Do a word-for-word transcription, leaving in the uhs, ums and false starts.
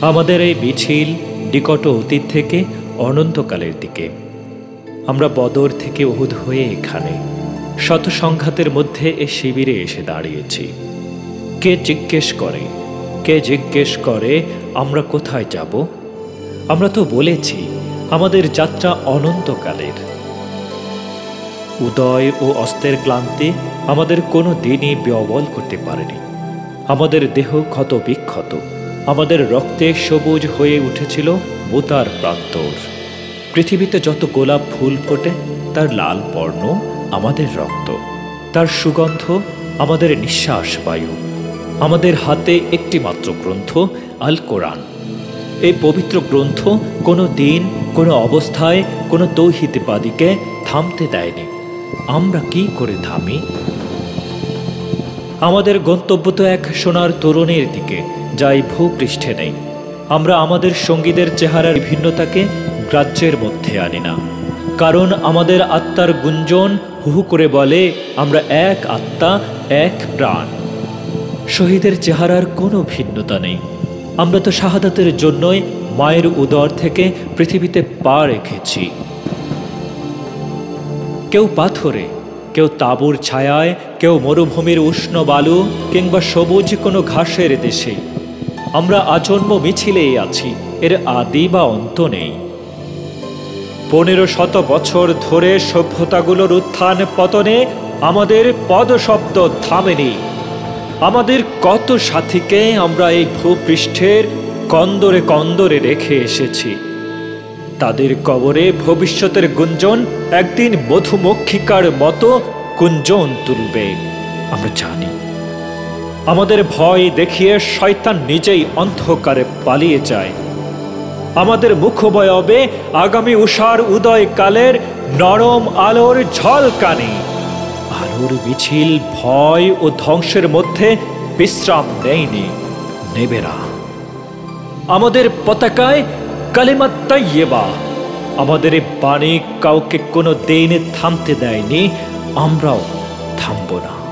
আমাদের এই মিছিল নিকট অতীত থেকে অনন্তকালের দিকে। আমরা বদর থেকে উহুদ হয়ে এখানে শত সংঘাতের মধ্যে এ শিবিরে এসে দাঁড়িয়েছি। কে জিজ্ঞেস করে কে জিজ্ঞেস করে আমরা কোথায় যাব? আমরা তো বলেছি আমাদের যাত্রা অনন্তকালের। উদয় ও অস্তের ক্লান্তি আমাদের কোনো দিনই ব্যবল করতে পারেনি। আমাদের দেহ ক্ষত বিক্ষত, আমাদের রক্তে সবুজ হয়ে উঠেছিল মোতার প্রান্তর। পৃথিবীতে যত গোলাপ ফুল ফোটে তার লাল বর্ণ আমাদের রক্ত, তার সুগন্ধ আমাদের নিঃশ্বাস বায়ু। আমাদের হাতে একটি মাত্র গ্রন্থ, আল কোরআন। এই পবিত্র গ্রন্থ কোনো দিন কোনো অবস্থায় কোনো তৌহিদবাদীকে থামতে দেয়নি। আমরা কি করে থামি? আমাদের গন্তব্য তো এক সোনার তরুণের দিকে, যাই ভূপৃষ্ঠে নেই। আমরা আমাদের সঙ্গীদের চেহারার ভিন্নতাকে গ্রাহ্যের মধ্যে আনি না, কারণ আমাদের আত্মার গুঞ্জন হুহু করে বলে আমরা এক আত্মা, এক প্রাণ। শহীদের চেহারার কোনো ভিন্নতা নেই। আমরা তো শাহাদাতের জন্যই মায়ের উদর থেকে পৃথিবীতে পা রেখেছি। কেউ পাথরে, কেউ তাঁবুর ছায়ায়, কেউ মরুভূমির উষ্ণ বালু কিংবা সবুজ কোনো ঘাসের দেশে। আমরা আজন্ম মিছিলেই আছি, এর আদি বা অন্ত নেই। পনেরো শত বছর ধরে সভ্যতাগুলোর উত্থান পতনে আমাদের পদশব্দ থামেনি। আমাদের কত সাথীকে আমরা এই ভূপৃষ্ঠের কন্দরে কন্দরে রেখে এসেছি। তাদের কবরে ভবিষ্যতের গুঞ্জন একদিন মধুমক্ষিকার মতো গুঞ্জন তুলবে, আমরা জানি। আমাদের ভয় দেখিয়ে শয়তান নিজেই অন্ধকারে পালিয়ে যায়। আমাদের মুখবয়বে আগামী উষার উদয়কালের নরম আলোর ঝলকানি। আলোর মিছিল ভয় ও ধ্বংসের মধ্যে বিশ্রাম নেয়নি, নেবে না। আমাদের পতাকায় কালিমাত তাইয়্যিবা। আমাদের বাণী কাউকে কোনো দিন থামতে দেয়নি, আমরাও থামব না।